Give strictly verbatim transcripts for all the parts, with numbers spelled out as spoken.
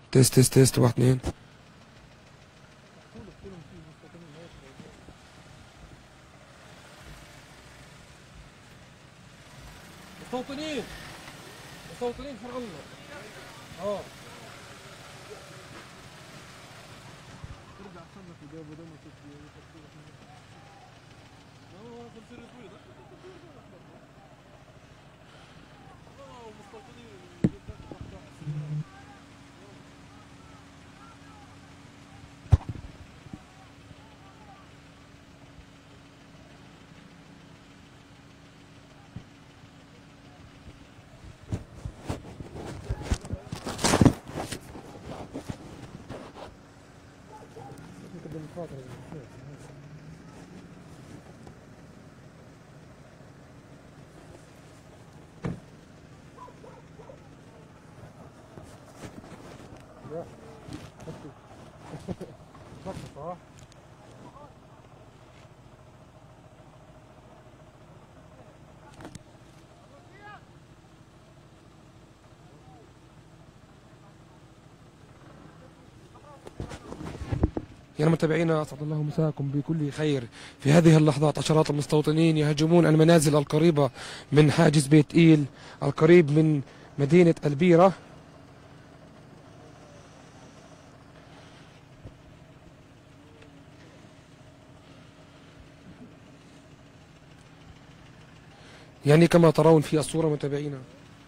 تيست تيست تيست واحد اثنين. مستوطنين مستوطنين حر الله. اه ترجع تصنف وده بدل ما تبدي اه خمسين طويل اه مستوطنين. يعني متابعينا أسعد الله مساكم بكل خير. في هذه اللحظات عشرات المستوطنين يهجمون المنازل القريبة من حاجز بيت إيل القريب من مدينة البيرة. يعني كما ترون في الصورة متابعينا.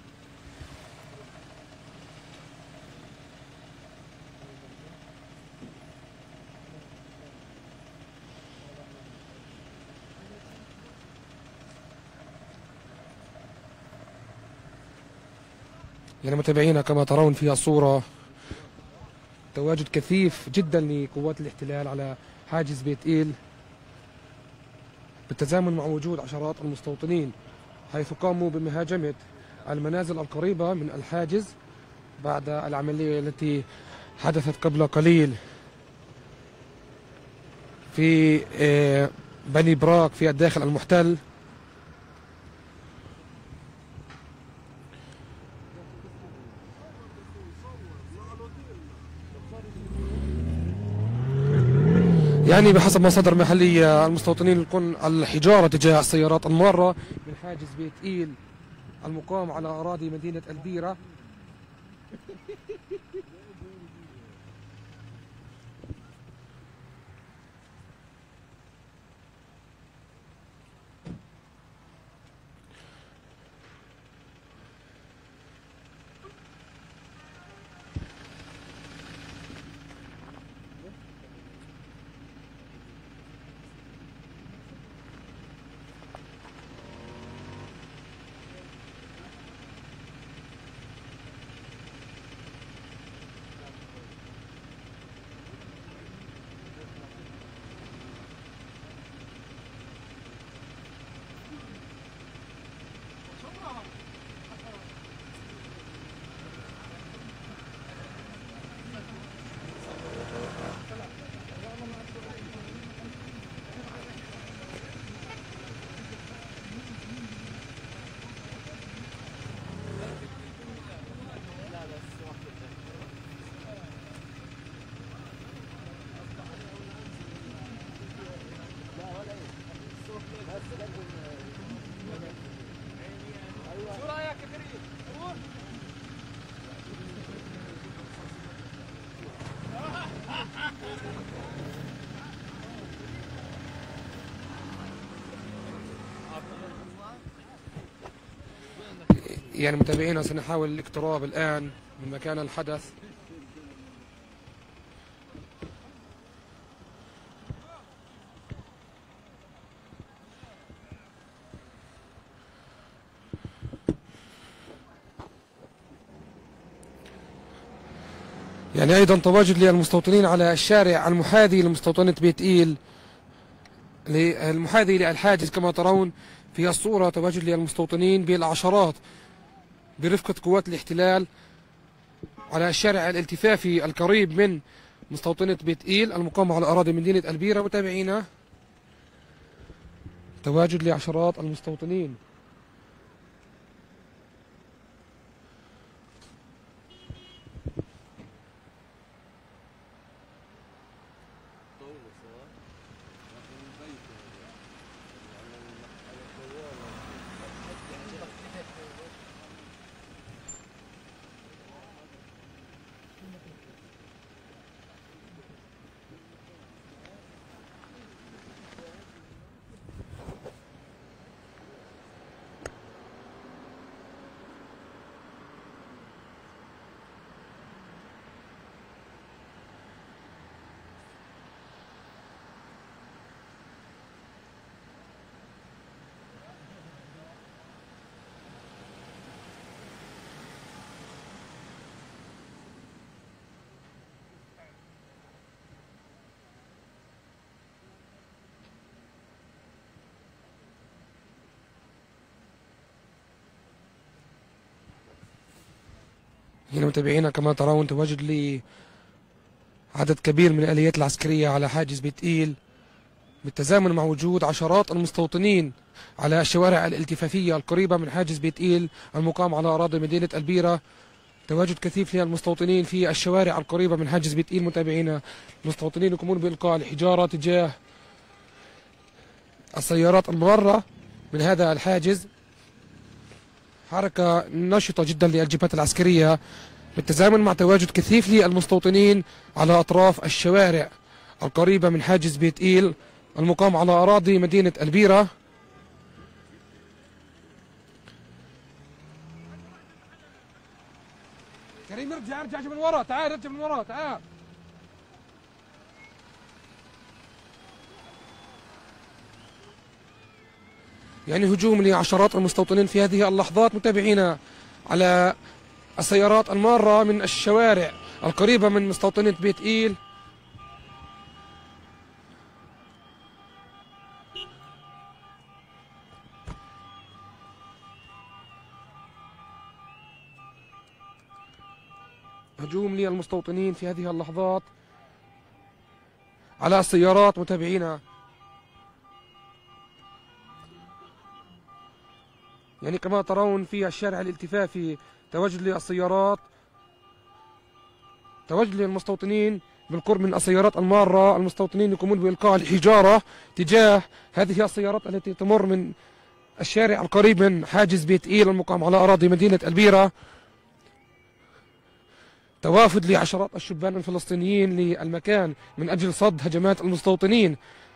يعني متابعينا كما ترون في الصورة تواجد كثيف جدا لقوات الاحتلال على حاجز بيت إيل بالتزامن مع وجود عشرات المستوطنين، حيث قاموا بمهاجمة المنازل القريبة من الحاجز بعد العملية التي حدثت قبل قليل في بني براك في الداخل المحتل. يعني بحسب مصادر محلية المستوطنين يلقون الحجارة تجاه السيارات المارة من حاجز بيت إيل المقام على أراضي مدينة البيرة. يعني متابعينا سنحاول الاقتراب الآن من مكان الحدث. يعني أيضا تواجد للمستوطنين على الشارع المحاذي لمستوطنة بيت إيل المحاذي للحاجز كما ترون في الصورة. تواجد للمستوطنين بالعشرات برفقة قوات الاحتلال على الشارع الالتفافي القريب من مستوطنة بيت إيل المقامة على أراضي مدينة البيرة. متابعينا تواجد لعشرات المستوطنين. هنا متابعينا كما ترون تواجد لي عدد كبير من الآليات العسكرية على حاجز بيت إيل، بالتزامن مع وجود عشرات المستوطنين على الشوارع الالتفافية القريبة من حاجز بيت إيل المقام على أراضي مدينة البيرة. تواجد كثيف للمستوطنين في الشوارع القريبة من حاجز بيت إيل. متابعينا المستوطنين يقومون بإلقاء الحجارة تجاه السيارات المارة من هذا الحاجز. حركة نشطة جدا للجبهات العسكرية بالتزامن مع تواجد كثيف للمستوطنين على أطراف الشوارع القريبة من حاجز بيت إيل المقام على أراضي مدينة البيرة. كريم ارجع ارجع من ورا، تعال ارجع من ورا تعال. يعني هجوم لعشرات المستوطنين في هذه اللحظات متابعينا على السيارات المارة من الشوارع القريبة من مستوطنة بيت إيل. هجوم للمستوطنين في هذه اللحظات على السيارات متابعينا. يعني كما ترون في الشارع الالتفافي تواجد للسيارات، تواجد للمستوطنين بالقرب من السيارات المارة. المستوطنين يقومون بإلقاء الحجارة تجاه هذه السيارات التي تمر من الشارع القريب من حاجز بيت إيل المقام على أراضي مدينة البيرة. توافد لعشرات الشبان الفلسطينيين للمكان من أجل صد هجمات المستوطنين.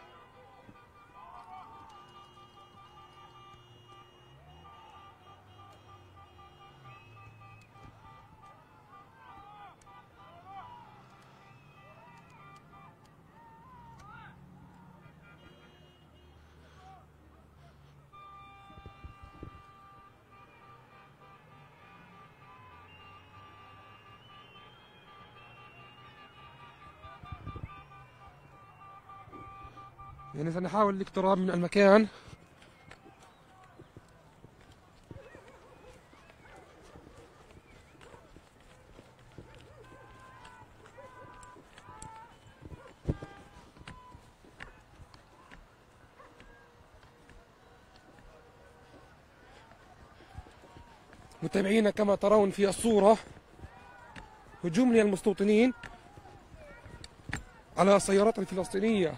يعني سنحاول الاقتراب من المكان. متابعينا كما ترون في الصورة هجوم للمستوطنين على السيارات الفلسطينية.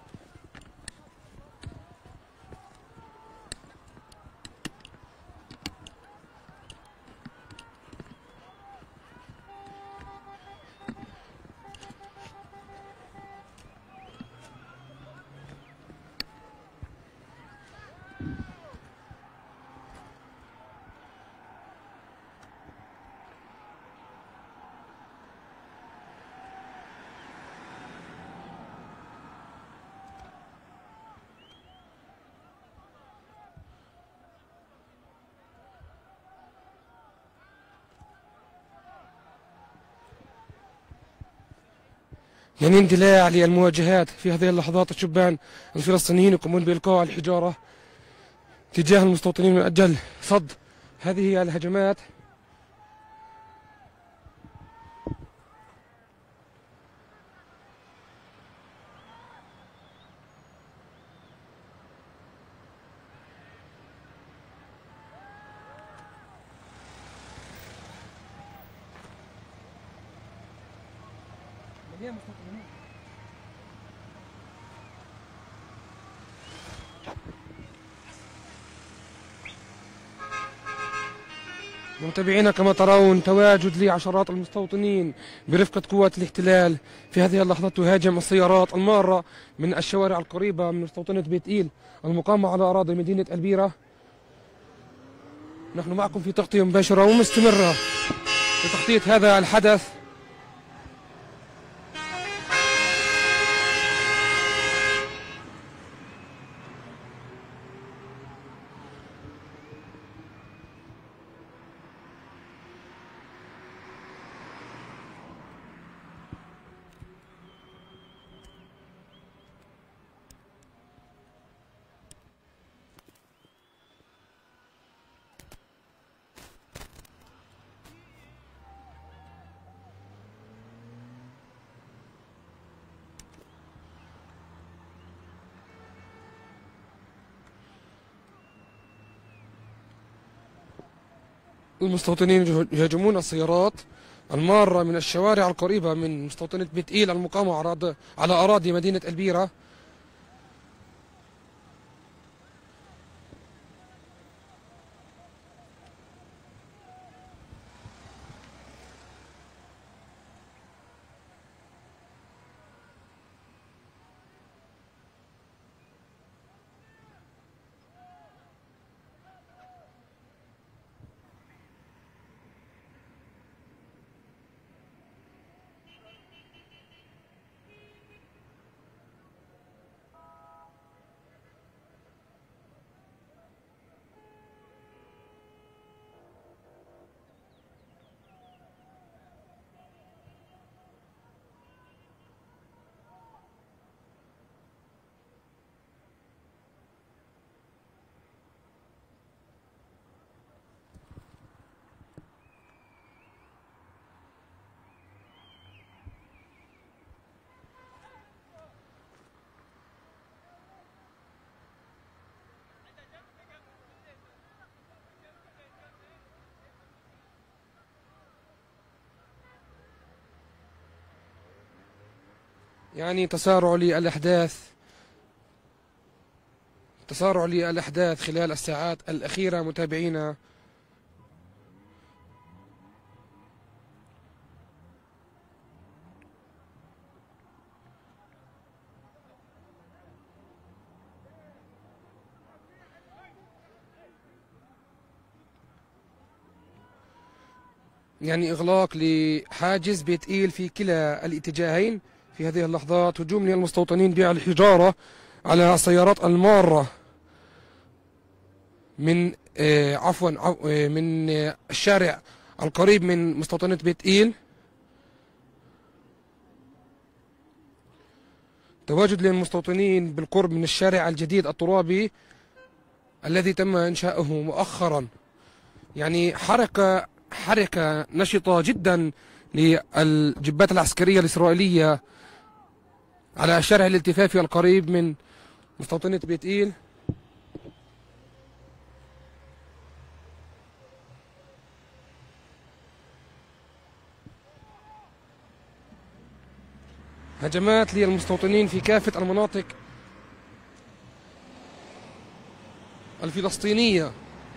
يعني اندلاع للمواجهات في هذه اللحظات. الشبان الفلسطينيين يقومون بإلقاء الحجارة تجاه المستوطنين من أجل صد هذه الهجمات. متابعينا كما ترون تواجد لعشرات المستوطنين برفقة قوات الاحتلال في هذه اللحظات تهاجم السيارات المارة من الشوارع القريبة من مستوطنة بيت إيل المقامة على أراضي مدينة البيرة. نحن معكم في تغطية مباشرة ومستمرة لتغطية هذا الحدث. المستوطنين يهاجمون السيارات المارة من الشوارع القريبة من مستوطنة بيت إيل المقامة على أراضي مدينة البيرة. يعني تسارع للأحداث تسارع للأحداث خلال الساعات الأخيرة متابعينا. يعني إغلاق لحاجز بيت إيل في كلا الاتجاهين في هذه اللحظات. هجوم من المستوطنين بالحجارة على السيارات المارة من آه عفوا آه من آه الشارع القريب من مستوطنة بيت إيل. تواجد للمستوطنين بالقرب من الشارع الجديد الترابي الذي تم إنشاؤه مؤخرا. يعني حركة حركة نشطة جدا للجبات العسكرية الإسرائيلية على الشارع الالتفافي القريب من مستوطنة بيت إيل. هجمات للمستوطنين في كافة المناطق الفلسطينية.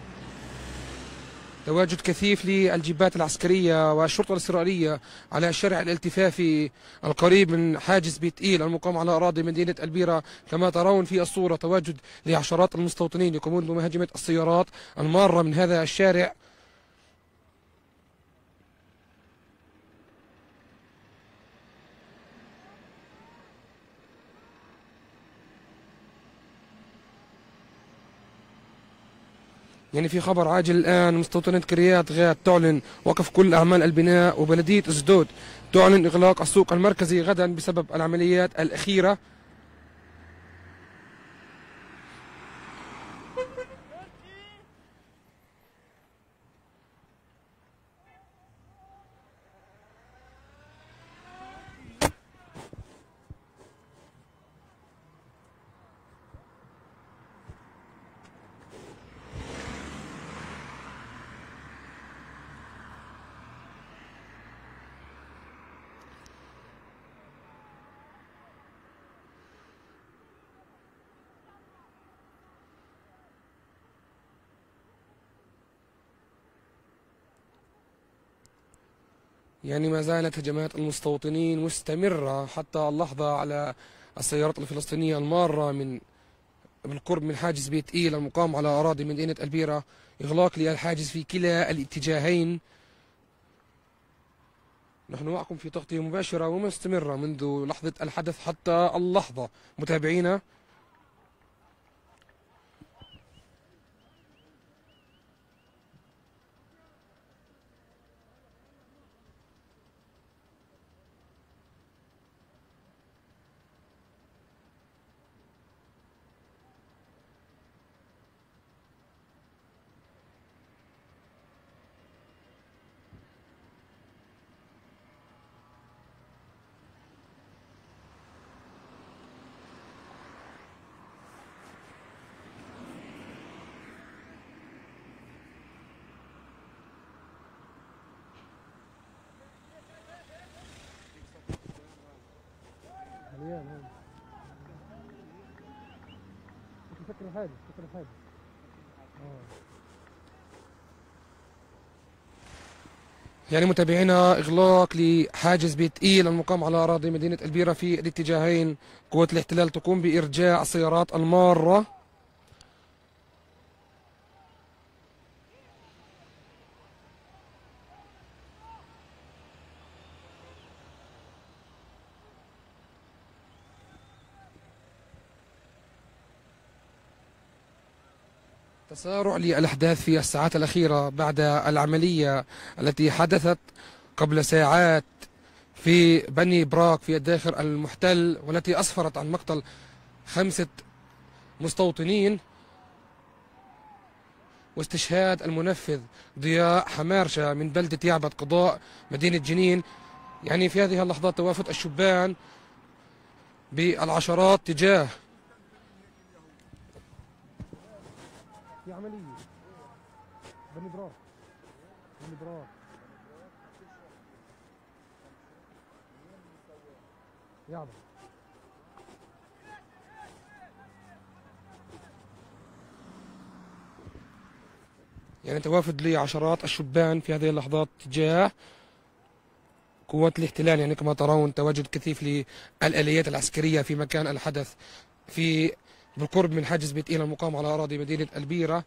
تواجد كثيف للجبات العسكرية والشرطة الإسرائيلية على الشارع الالتفافي القريب من حاجز بيت إيل المقام على أراضي مدينة البيرة. كما ترون في الصورة تواجد لعشرات المستوطنين يقومون بمهاجمة السيارات المارة من هذا الشارع. يعني في خبر عاجل الآن، مستوطنة كريات غاد تعلن وقف كل أعمال البناء، وبلدية أسدود تعلن إغلاق السوق المركزي غدا بسبب العمليات الأخيرة. يعني ما زالت هجمات المستوطنين مستمرة حتى اللحظة على السيارات الفلسطينية المارة من بالقرب من حاجز بيت إيل المقام على أراضي مدينة البيرة. إغلاق للحاجز في كلا الاتجاهين. نحن معكم في تغطية مباشرة ومستمرة منذ لحظة الحدث حتى اللحظة متابعينا. الحادث كسر الحادث. اه يعني متابعينا إغلاق لحاجز بيت إيل المقام على أراضي مدينة البيرة في الاتجاهين. قوات الاحتلال تقوم بإرجاع السيارات المارة. تسارع للأحداث في الساعات الأخيرة بعد العملية التي حدثت قبل ساعات في بني براك في الداخل المحتل، والتي أسفرت عن مقتل خمسة مستوطنين واستشهاد المنفذ ضياء حمارشة من بلدة يعبد قضاء مدينة جنين. يعني في هذه اللحظات توافد الشبان بالعشرات تجاه في عملية بني براك بني براك يعبد. يعني توافد لعشرات الشبان في هذه اللحظات تجاه قوات الاحتلال. يعني كما ترون تواجد كثيف للآليات العسكرية في مكان الحدث في بالقرب من حاجز بيت إيل المقام على أراضي مدينة البيرة.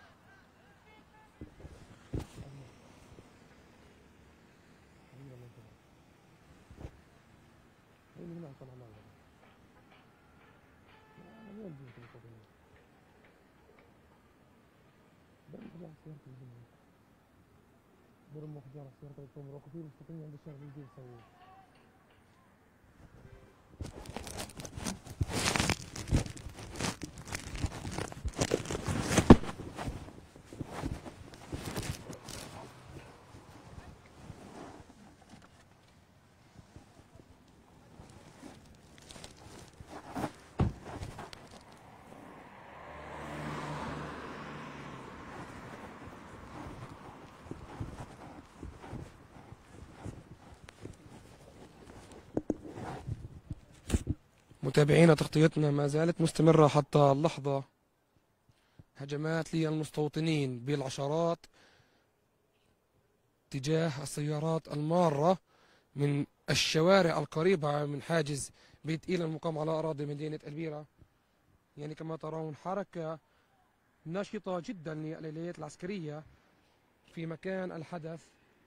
متابعينا تغطيتنا ما زالت مستمرة حتى اللحظة. هجمات للمستوطنين بالعشرات تجاه السيارات المارة من الشوارع القريبة من حاجز بيت إيل المقام على أراضي مدينة البيرة. يعني كما ترون حركة نشطة جدا للآليات العسكرية في مكان الحدث.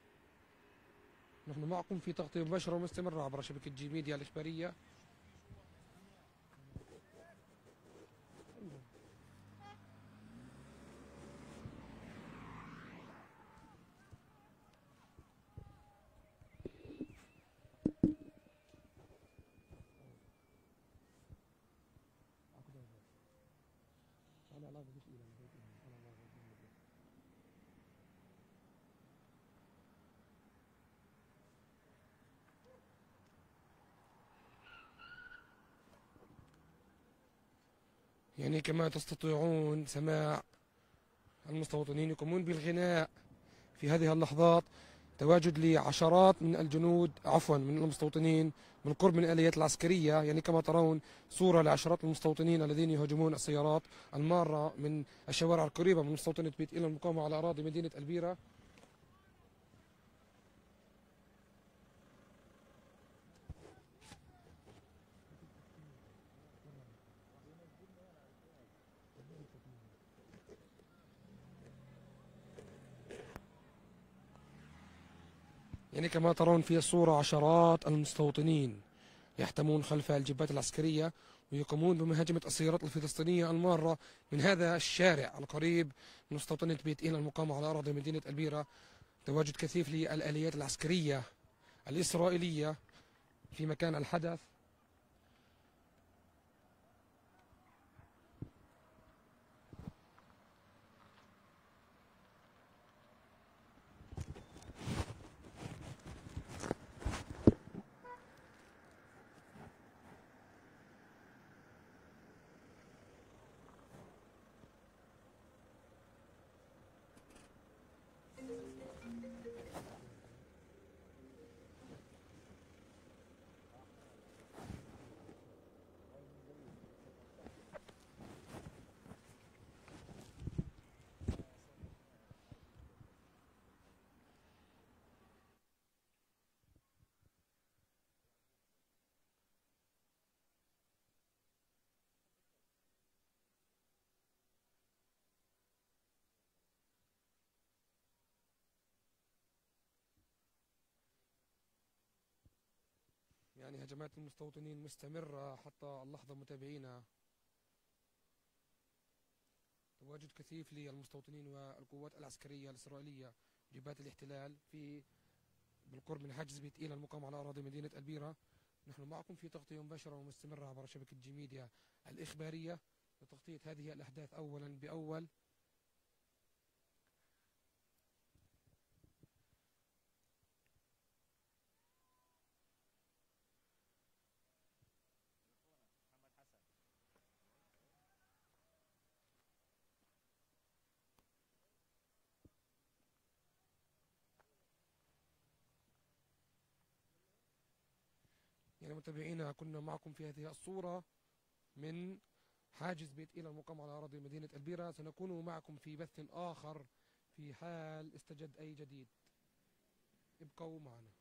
نحن معكم في تغطية مباشرة ومستمرة عبر شبكة جي ميديا الإخبارية. يعني كما تستطيعون سماع المستوطنين يقومون بالغناء في هذه اللحظات. تواجد لعشرات من الجنود عفوا من المستوطنين بالقرب من الآليات العسكرية. يعني كما ترون صورة لعشرات المستوطنين الذين يهاجمون السيارات المارة من الشوارع القريبة من مستوطنة بيت إيل المقامة على أراضي مدينة البيرة. يعني كما ترون في الصورة عشرات المستوطنين يحتمون خلف الجبات العسكرية ويقومون بمهاجمة السيارات الفلسطينية المارة من هذا الشارع القريب من مستوطنة بيت إيل المقامة على أراضي مدينة البيرة. تواجد كثيف للآليات العسكرية الإسرائيلية في مكان الحدث. يعني هجمات المستوطنين مستمرة حتى اللحظة متابعينا. تواجد كثيف للمستوطنين والقوات العسكرية الإسرائيلية جبهات الاحتلال في بالقرب من حاجز بيت إيلا المقام على أراضي مدينة البيرة. نحن معكم في تغطية مباشرة ومستمرة عبر شبكة جي ميديا الإخبارية لتغطية هذه الأحداث أولا بأول. محمد حسن. يعني متابعينا كنا معكم في هذه الصورة من حاجز بيت إيلا المقام على أراضي مدينة البيرة. سنكون معكم في بث آخر في حال استجد أي جديد. ابقوا معنا.